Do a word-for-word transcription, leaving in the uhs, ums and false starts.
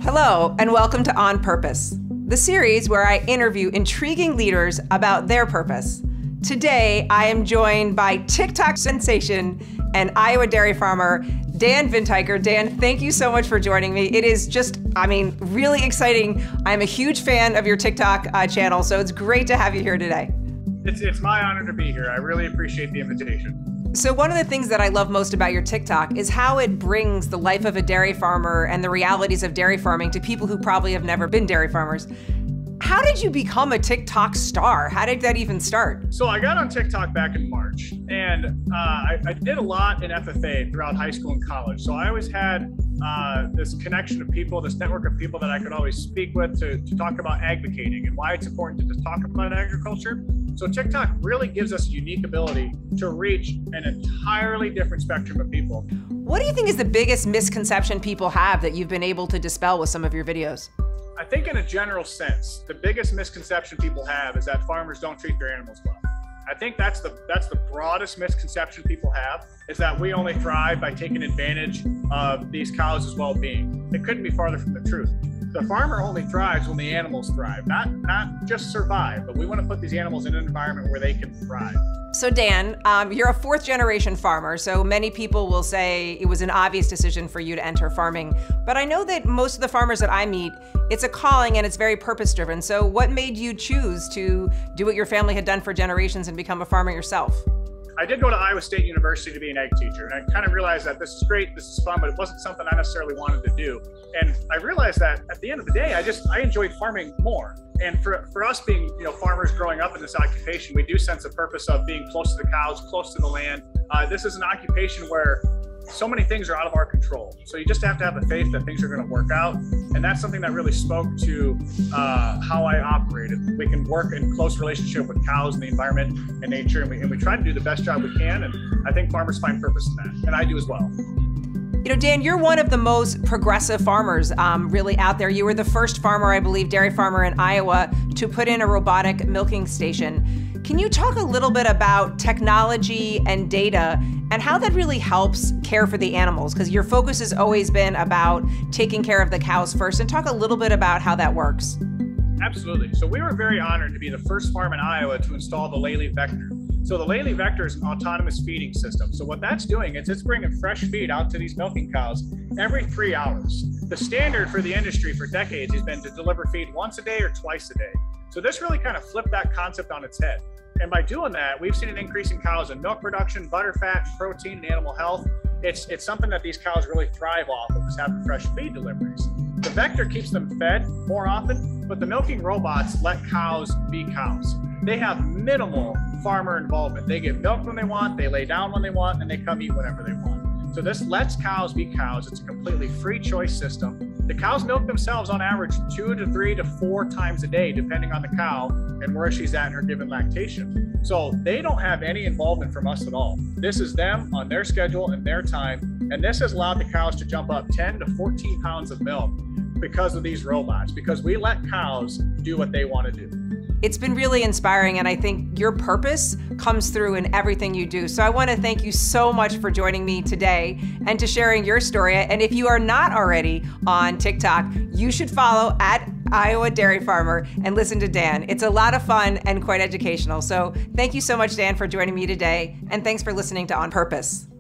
Hello, and welcome to On Purpose, the series where I interview intriguing leaders about their purpose. Today, I am joined by TikTok sensation and Iowa dairy farmer, Dan Vintiker. Dan, thank you so much for joining me. It is just, I mean, really exciting. I'm a huge fan of your TikTok uh, channel, so it's great to have you here today. It's, it's my honor to be here. I really appreciate the invitation. So one of the things that I love most about your TikTok is how it brings the life of a dairy farmer and the realities of dairy farming to people who probably have never been dairy farmers. How did you become a TikTok star? How did that even start? So I got on TikTok back in March, and uh, I, I did a lot in F F A throughout high school and college. So I always had uh, this connection of people, this network of people that I could always speak with to, to talk about advocating and why it's important to just talk about agriculture. So TikTok really gives us a unique ability to reach an entirely different spectrum of people. What do you think is the biggest misconception people have that you've been able to dispel with some of your videos? I think in a general sense, the biggest misconception people have is that farmers don't treat their animals well. I think that's the that's the broadest misconception people have, is that we only thrive by taking advantage of these cows' well-being. It couldn't be farther from the truth. The farmer only thrives when the animals thrive, not, not just survive, but we want to put these animals in an environment where they can thrive. So Dan, um, you're a fourth generation farmer, so many people will say it was an obvious decision for you to enter farming. But I know that most of the farmers that I meet, it's a calling and it's very purpose driven. So what made you choose to do what your family had done for generations and become a farmer yourself? I did go to Iowa State University to be an ag teacher, and I kind of realized that this is great, this is fun, but it wasn't something I necessarily wanted to do. And I realized that at the end of the day, I just, I enjoyed farming more. And for, for us being, you know, farmers growing up in this occupation, we do sense a purpose of being close to the cows, close to the land. Uh, this is an occupation where so many things are out of our control. So you just have to have the faith that things are going to work out. And that's something that really spoke to uh, how I operated. We can work in close relationship with cows and the environment and nature, and we, and we try to do the best job we can. And I think farmers find purpose in that, and I do as well. You know, Dan, you're one of the most progressive farmers um, really out there. You were the first farmer, I believe, dairy farmer in Iowa to put in a robotic milking station. Can you talk a little bit about technology and data and how that really helps care for the animals? Because your focus has always been about taking care of the cows first, and talk a little bit about how that works. Absolutely. So we were very honored to be the first farm in Iowa to install the Lely Vector. So the Lely Vector is an autonomous feeding system. So what that's doing is it's bringing fresh feed out to these milking cows every three hours. The standard for the industry for decades has been to deliver feed once a day or twice a day. So this really kind of flipped that concept on its head. And by doing that, we've seen an increase in cows in milk production, butter, fat, protein, and animal health. It's, it's something that these cows really thrive off of, is having fresh feed deliveries. The Vector keeps them fed more often, but the milking robots let cows be cows. They have minimal farmer involvement. They get milk when they want, they lay down when they want, and they come eat whenever they want. So this lets cows be cows. It's a completely free choice system. The cows milk themselves on average two to three to four times a day, depending on the cow and where she's at in her given lactation. So they don't have any involvement from us at all. This is them on their schedule and their time. And this has allowed the cows to jump up ten to fourteen pounds of milk because of these robots, because we let cows do what they want to do. It's been really inspiring, and I think your purpose comes through in everything you do. So I want to thank you so much for joining me today and to sharing your story. And if you are not already on TikTok, you should follow at Iowa Dairy Farmer and listen to Dan. It's a lot of fun and quite educational. So thank you so much, Dan, for joining me today. And thanks for listening to On Purpose.